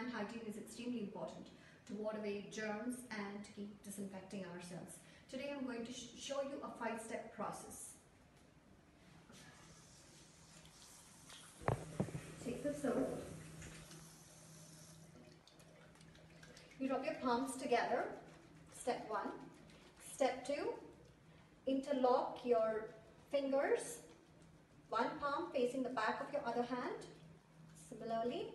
hand hygiene is extremely important to ward away germs and to keep disinfecting ourselves. Today I'm going to show you a 5-step process. Take the soap. You rub your palms together. Step 1. Step 2. Interlock your fingers. One palm facing the back of your other hand. Similarly.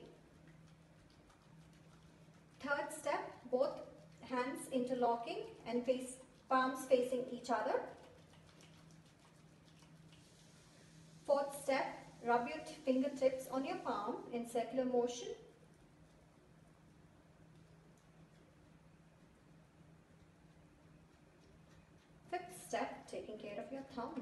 Third step, both hands interlocking and palms facing each other. Fourth step, rub your fingertips on your palm in circular motion. Fifth step, taking care of your thumb.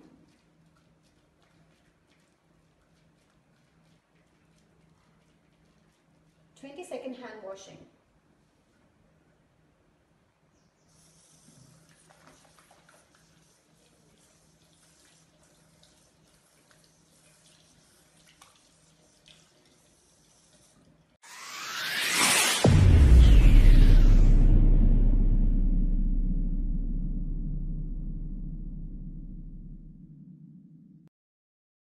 "20-second hand washing.